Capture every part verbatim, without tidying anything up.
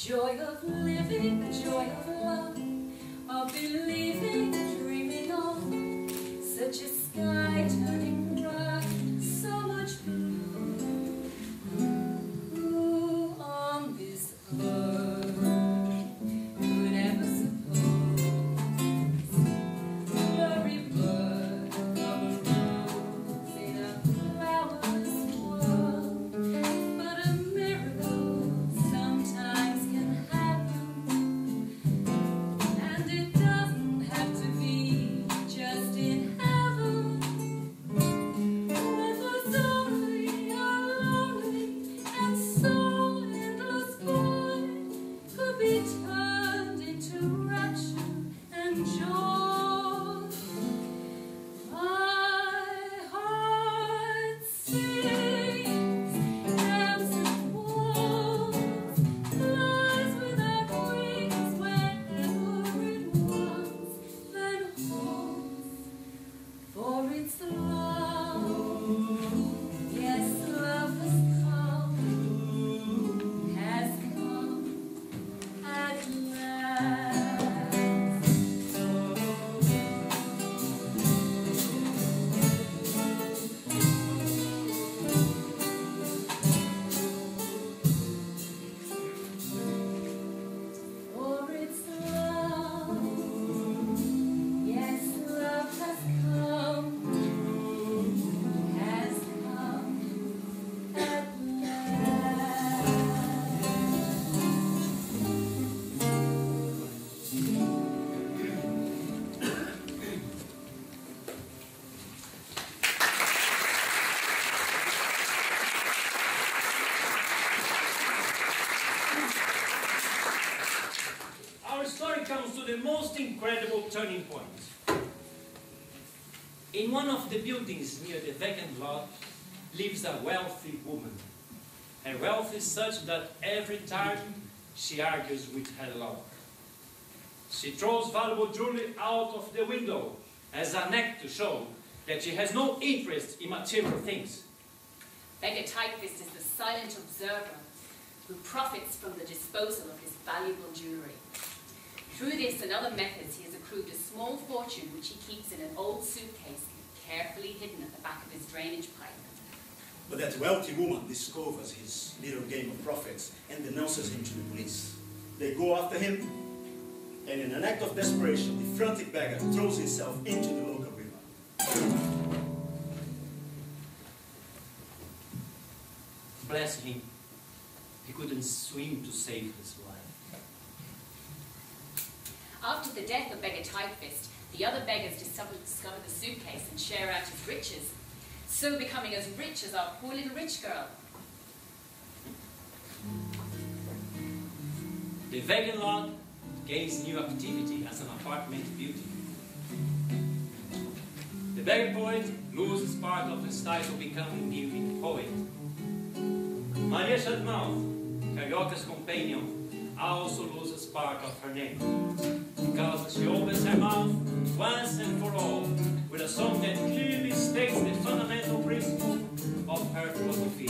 joy of living, the joy of love, of believing, dreaming on such a sky turning bright, so much blue. Who on this earth could ever suppose the rebirth of a rose in a flowerless world? But a miracle sometimes can happen, and it doesn't have to be just in heaven. It was only a lonely and so endless void could be turned into rapture and joy. My heart sings, dancing walls, flies without wings wherever it was, then holds, for it's love. Yes, love has come, has come at last. For it's love, yes, love has come, has come at last. Our story comes to the most incredible turning point. In one of the buildings near the vacant lot lives a wealthy woman. Her wealth is such that every time she argues with her lover. She throws valuable jewelry out of the window as an act to show that she has no interest in material things. Beggar Typefist is the silent observer who profits from the disposal of his valuable jewellery. Through this and other methods, he has accrued a small fortune which he keeps in an old suitcase carefully hidden at the back of his drainage pipe. But that wealthy woman discovers his little game of profits and denounces him to the police. They go after him, and in an act of desperation, the frantic beggar throws himself into the local river. Bless him, he couldn't swim to save his wife. After the death of Beggar Typefist, the other beggars discover, discover the suitcase and share out his riches, so becoming as rich as our poor little rich girl. The vacant lot gains new activity as an apartment building. The beggar poet loses part of his title becoming living poet. Maria Shadmouth, Carioca's companion, also loses part of her name, because she opens her mouth once and for all with a song that clearly states the fundamental principle of her philosophy.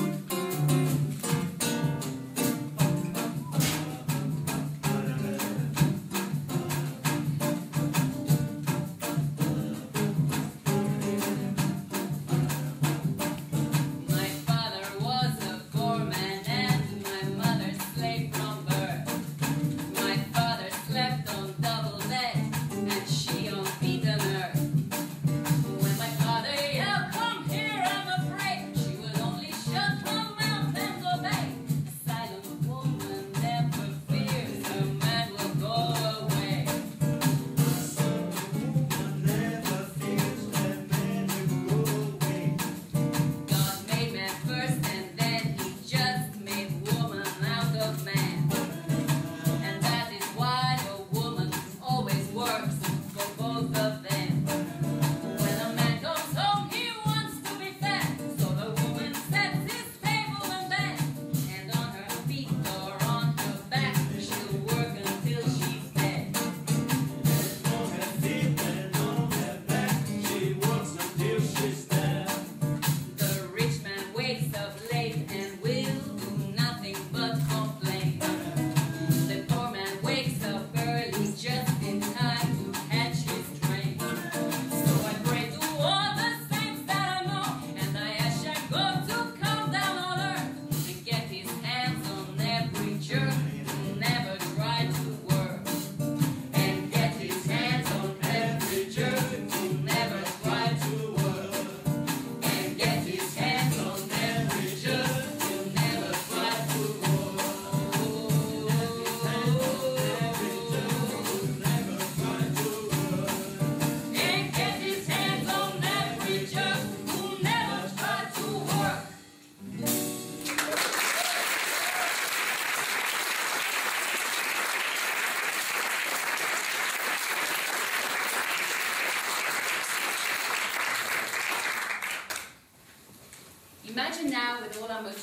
My father was a poor man and my mother slave from birth. My father slept on double bed and she on beaten earth. When my father yelled, "Come here, I'm afraid," she would only shut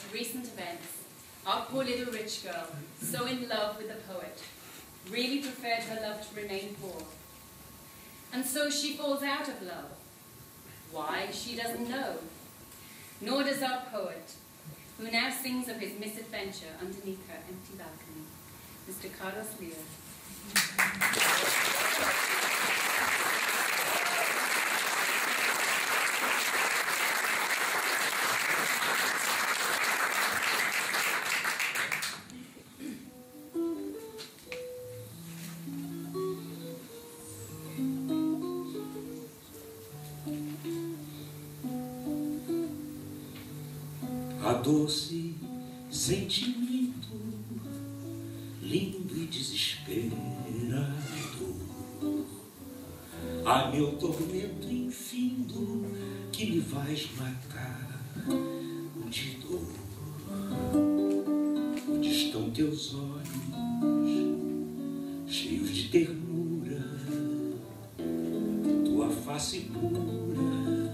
recent events, our poor little rich girl, so in love with the poet, really preferred her love to remain poor. And so she falls out of love. Why, she doesn't know. Nor does our poet, who now sings of his misadventure underneath her empty balcony, Mister Carlos Leo. A doce sentimento, lindo e desesperado, a meu tormento infindo, que me vais matar de dor. Onde estão teus olhos, cheios de ternura, tua face pura,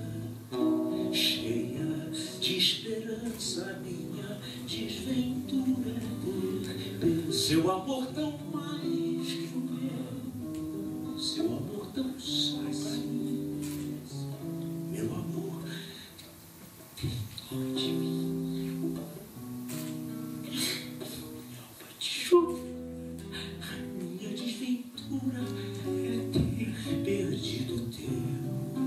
cheia de esperança, minha desventura, seu amor tão mais cruel, seu amor tão só assim, meu amor, tem dó de mim, alma de chuva, minha desventura é ter perdido o teu.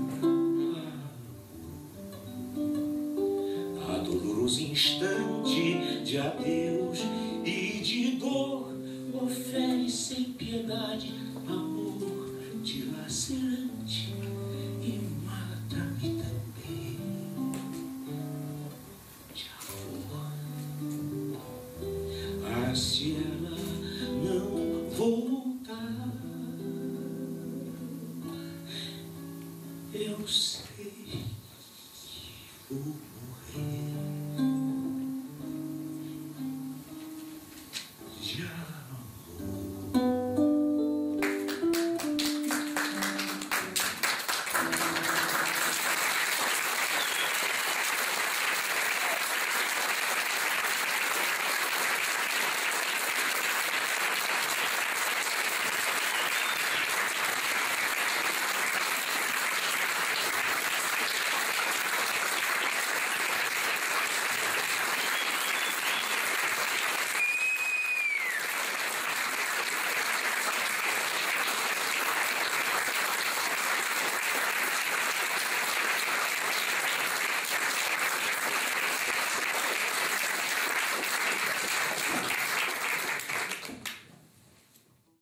Instante de adeus e de dor, ofere sem piedade amor dilacerante e mata-me também de amor. Ah, se